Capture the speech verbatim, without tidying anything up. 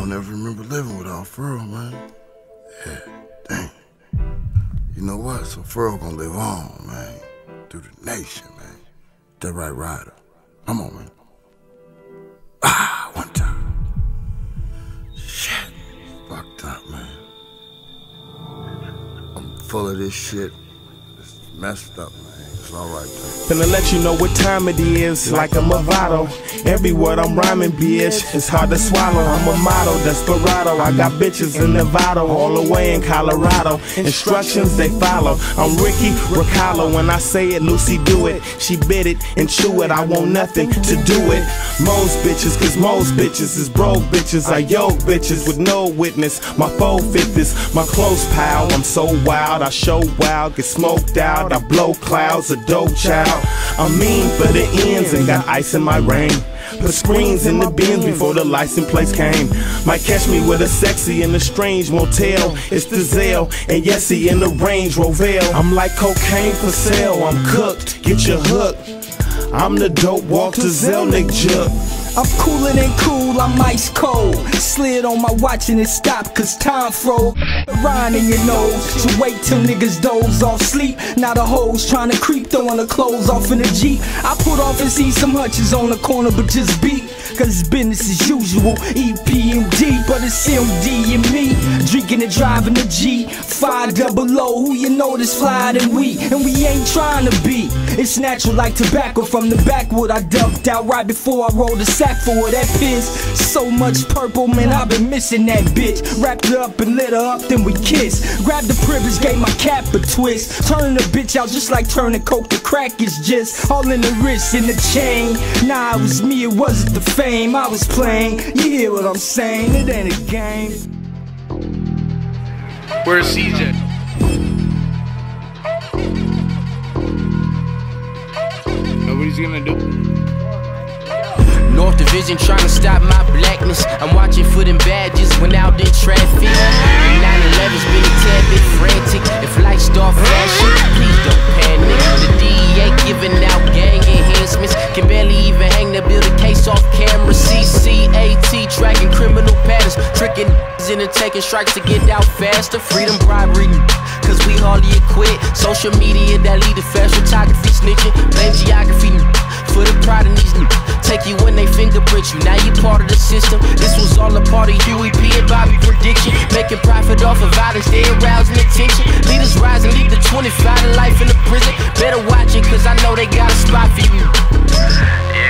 never remember living without Furl, man. Yeah, dang. You know what? So Furl gonna live on, man. Through the nation, man. That right, Ryder. Come on, man. Ah, one time. Shit. Fucked up, man. I'm full of this shit. It's messed up, man. It's alright, though. Finna let you know what time it is, like a Movado. Every word I'm rhyming, bitch, it's hard to swallow. I'm a model, desperado. I got bitches in Nevada, all the way in Colorado. Instructions they follow. I'm Ricky Ricallo. When I say it, Lucy do it. She bit it and chew it. I want nothing to do it. Most bitches, cause most bitches is broke bitches. I yoke bitches with no witness. My foe fit this, my close pal. I'm so wild, I show wild, get smoked out. I blow clouds, a dope child. I'm mean for the ends and got ice in my rain. Put screens in the bins before the license plates came. Might catch me with a sexy in a strange motel. It's the Zelle and Yessie in the Range Rover. I'm like cocaine for sale, I'm cooked, get your hook. I'm the dope Walter Zelnick jug. I'm cooler than cool, I'm ice cold. Slid on my watch and it stopped cause time froze. Rhyme in your nose, so wait till niggas doze off sleep. Now the hoes trying to creep, throwing the clothes off in the Jeep. I put off and see some hunches on the corner but just beat. Cause it's business as usual, E P M D. But it's M D and me, drinking and driving the G five double O, who you know this flyer than we. And we ain't trying to be, it's natural like tobacco from the backwood. I ducked out right before I rolled a sack full of that piss. So much purple, man, I've been missing that bitch. Wrapped her up and lit her up, then we kissed. Grabbed the privilege, gave my cap a twist. Turning the bitch out just like turning coke to crack is just all in the wrist, in the chain. Nah, it was me, it wasn't the fame I was playing. You hear what I'm saying? It ain't a game. Where's C J? Nobody's gonna do. North Division trying to stop my blackness. I'm watching for them badges when out in traffic. nine eleven's been a tad bit frantic. If lights start flashing, please don't panic. The D E A giving out gang enhancements. Can barely even hang to build a case off camera. C C A T tracking criminal patterns. Tricking into taking strikes to get out faster. Freedom bribery, cause we hardly equipped. Social media that lead to fast photography snitching. Blame geography for the pride in these niggas. Take you when they fingerprint you, now you part of the system. This was all a part of Huey P and Bobby prediction. Making profit off of violence, they arousing attention. Leaders rising, lead the twenty-five to life in the prison. Better watch it, cause I know they got a spot for you. Yeah.